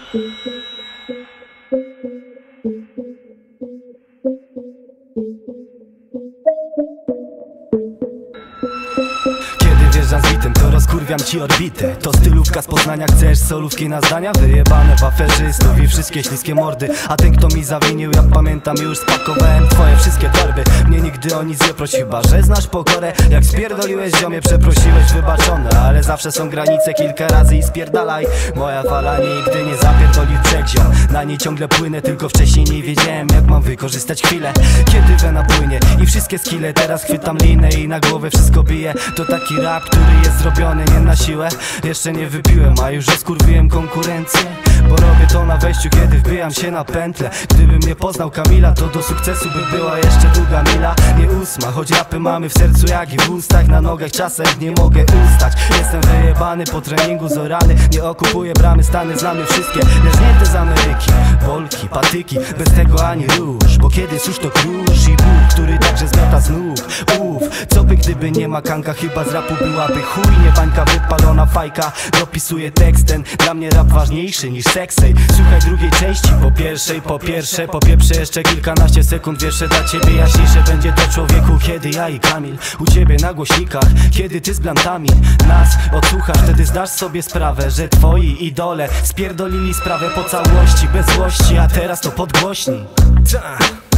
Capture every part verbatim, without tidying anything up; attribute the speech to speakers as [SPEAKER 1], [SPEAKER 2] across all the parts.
[SPEAKER 1] Kiedy wjeżdżam z bitem, to rozkurwiam ci orbitę. To stylówka z Poznania, chcesz solówki na zdania? Wyjebane w aferzystów i wszystkie śliskie mordy. A ten kto mi zawinił, jak pamiętam już spakowałem twoje wszystkie torby. Mnie nigdy o nic nie prosi, chyba że znasz pokorę. Jak spierdoliłeś ziomie, przeprosiłeś, wybaczone. Ale zawsze są granice, kilka razy i spierdalaj. Moja fala nigdy nie zapierdoli w brzeg, ziom. Na niej ciągle płynę, tylko wcześniej nie wiedziałem jak mam wykorzystać chwilę. Kiedy wena płynie i wszystkie skille, teraz chwytam linę i na głowę wszystko bije. To taki rap, który jest zrobiony nie na siłę. Jeszcze nie wypiłem, a już rozkurwiłem konkurencję. Bo robię to na wejściu, kiedy wbijam się na pętlę. Gdybym nie poznał Kamila, to do sukcesu by była jeszcze długa mila. Nie ósma, choć rapy mamy w sercu jak i w ustach. Na nogach czasem nie mogę ustać. Jestem wyjebany po treningu zorany. Nie okupuję bramy, Stany znamy wszystkie. Leżnięte z Ameryki, Wolki, patyki, bez tego ani róż. Bo kiedy susz to krusz i Bóg, który także zmiata z nóg. Uf, co by gdyby nie ma kanka, chyba z rapu byłaby chuj. Nie bańka, wypalona fajka, dopisuję tekst ten. Dla mnie rap ważniejszy niż seksej. Słuchaj drugiej części, po pierwszej, po pierwsze popieprzę jeszcze kilkanaście sekund. Wiersze dla ciebie jaśniejsze będzie to człowieku, kiedy ja i Kamil u ciebie na głośnikach. Kiedy ty z blantami nas odsłuchasz, wtedy zdasz sobie sprawę, że twoi idole spierdolili sprawę po całości, bez złości, a teraz to podgłośnij. Ta.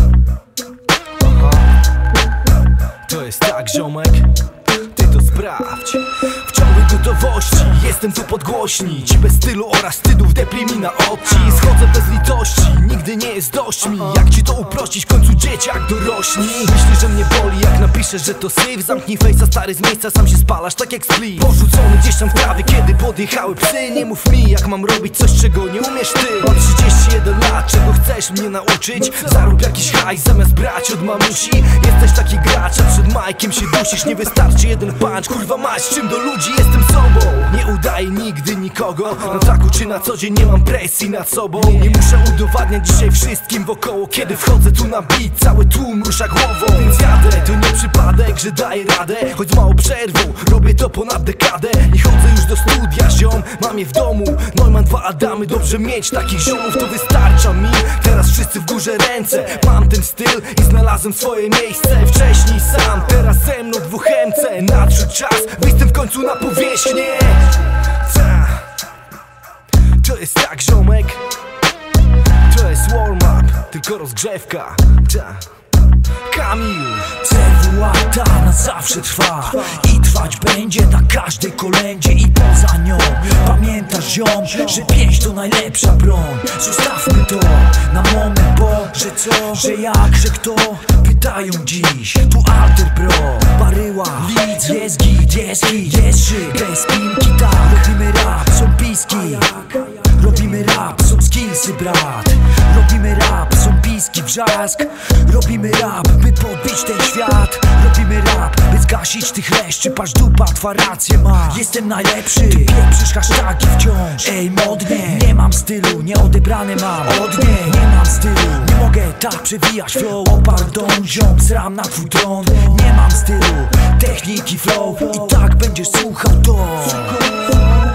[SPEAKER 1] To jest tak, ziomek, ty to sprawdź. W ciągłej gotowości jestem tu podgłośnić. Bez stylu oraz wstydu wdepli mi na oczy. Schodzę bez litości, nigdy nie jest dość mi. Jak ci to uprościć, w końcu dzieciak dorośli. Myślisz, że mnie boli, jak napiszesz, że to syf. Zamknij fejsa, stary, z miejsca sam się spalasz, tak jak split. Porzucony gdzieś tam w trawie, kiedy podjechały psy. Nie mów mi, jak mam robić coś, czego nie umiesz ty. Mam trzydzieści jeden lat, czego chcesz mnie nauczyć? Zarób jakiś hajs zamiast brać od mamusi. Jesteś taki gracz, a przed majkiem się dusisz. Nie wystarczy jeden punch, kurwa mać, czym do ludzi jestem sobą. Nie udaję nigdy nikogo, na traku czy na co dzień nie mam presji nad sobą. Nie muszę udowadniać dzisiaj wszystkim wokoło. Kiedy wchodzę tu na beat, cały tłum rusza głową. Więc jadę, to nie przypadek, że daję radę. Choć z małą przerwą, robię to ponad dekadę. Nie chodzę już do studia, ziom, mam je w domu. No i mam dwa Adamy, dobrze mieć takich ziomów, to wystarcza mi. Teraz wszyscy w górze ręce, mam ten styl i znalazłem swoje miejsce. Wcześniej sam, teraz ze mną dwóch M C. Nadszedł czas, wyjdę w końcu na powierzchnię. To jest tak, ziomek, to jest warm-up, tylko rozgrzewka. Kamil.
[SPEAKER 2] C W A ta na zawsze trwa i trwać będzie na każdej kolędzie i poza nią. Pamiętasz, ziom, że pięść to najlepsza broń. Zostawmy to na moment, bo że co, że jak, że kto? Pytają dziś, tu Alter Bro, Baryła, Lidz, jest git, jest git, jest szyk. Bez spinki tak, robimy rap, są piski. Robimy rap, są skillsy, brat. Robimy rap, są piski, wrzask. Robimy rap, by podbić ten świat. Robimy rap, by zgasić tych leszczy. Patrz dupa, twa rację ma. Jestem najlepszy, ty pieprzysz hasztagi wciąż. Ej, modnie, nie mam stylu, nieodebrane mam od niej. Nie mam stylu, nie mogę tak przewijać flow. O pardon, ziom, zram na twój tron. Nie mam stylu, techniki flow. I tak będziesz słuchał to.